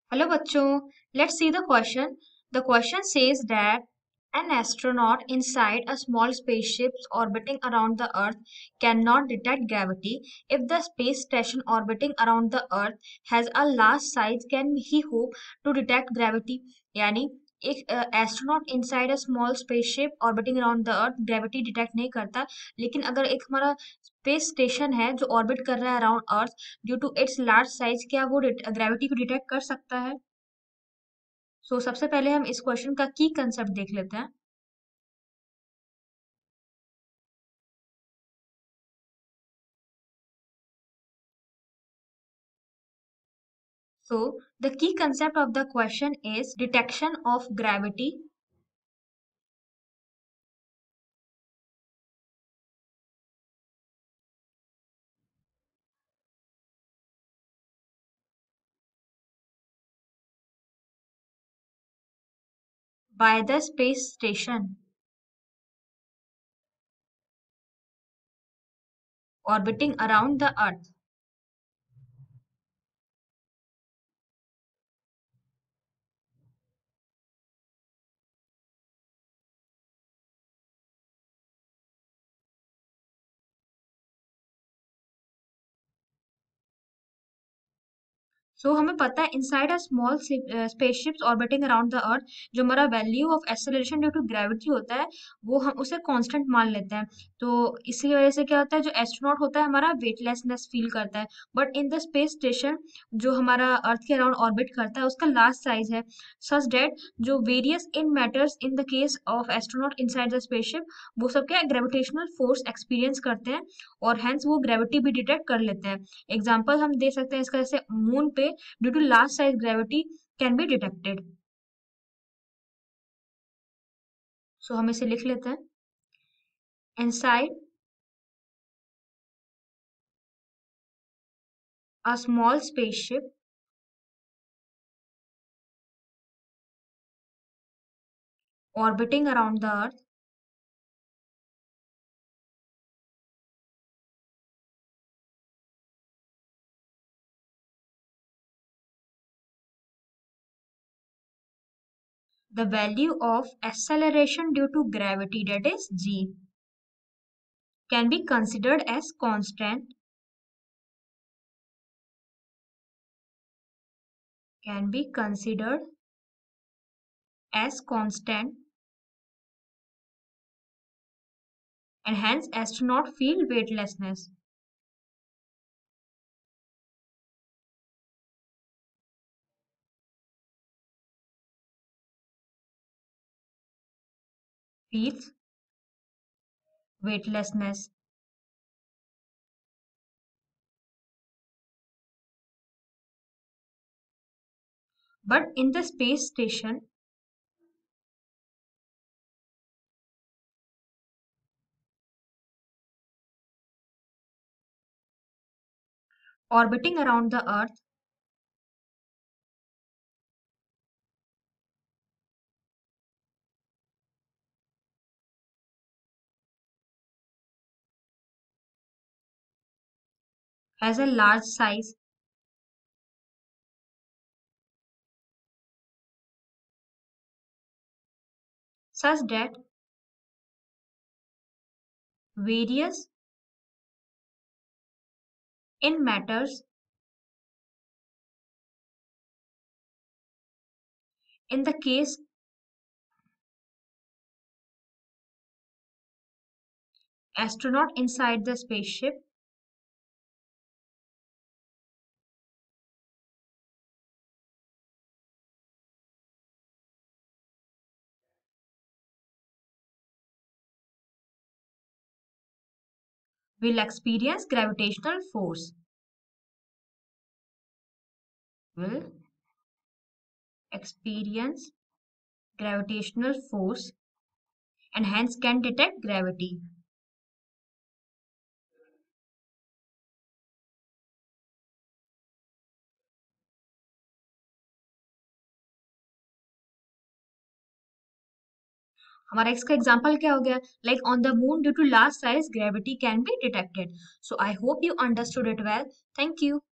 Hello bachcho, let's see the question. The question says that an astronaut inside a small spaceship orbiting around the Earth cannot detect gravity. If the space station orbiting around the Earth has a large size, can he hope to detect gravity? यानी एक astronaut inside a small spaceship orbiting around the earth gravity detect नहीं करता, लेकिन अगर एक हमारा space station है जो ऑर्बिट कर रहा है around earth due to its large size, क्या वो ग्रेविटी को डिटेक्ट कर सकता है? सबसे पहले हम इस क्वेश्चन का की कंसेप्ट देख लेते हैं। The key concept of the question is detection of gravity by the space station orbiting around the Earth. हमें पता है inside a small spaceships orbiting around the earth जो हमारा value of acceleration due to gravity होता है वो हम उसे कांस्टेंट मान लेते हैं। तो इसी वजह से क्या होता है, जो एस्ट्रोनॉट होता है हमारा वेटलेसनेस फील करता है। But in the space station जो हमारा अर्थ के अराउंड ऑर्बिट करता है उसका लार्ज साइज है, सच डेट जो various in matters in the case of astronaut inside the spaceship वो सब क्या ग्रेविटेशनल फोर्स एक्सपीरियंस करते हैं और हेंस वो ग्रेविटी भी डिटेक्ट कर लेते हैं। एग्जाम्पल हम दे सकते हैं इसका, जैसे मून पे due to large size gravity can be detected. हम इसे लिख लेते हैं। Inside a small spaceship orbiting around the Earth, the value of acceleration due to gravity, that is g, can be considered as constant, can be considered as constant, and hence astronaut feel weightlessness. Feels weightlessness. But in the space station, orbiting around the Earth, has a large size such that various in matters in the case astronaut inside the spaceship will experience gravitational force, will experience gravitational force and hence can detect gravity. हमारा इसका example क्या हो गया, like on the moon due to large size gravity can be detected. So I hope you understood it well. Thank you.